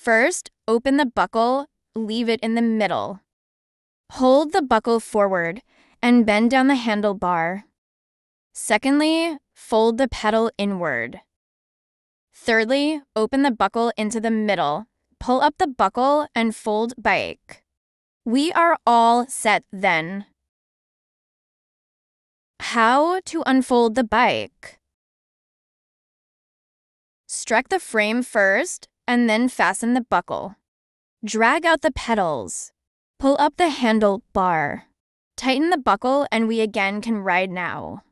First, open the buckle, leave it in the middle. Hold the buckle forward and bend down the handlebar. Secondly, fold the pedal inward. Thirdly, open the buckle into the middle. Pull up the buckle and fold bike. We are all set then. How to unfold the bike? Strike the frame first and then fasten the buckle. Drag out the pedals. Pull up the handle bar. Tighten the buckle and we again can ride now.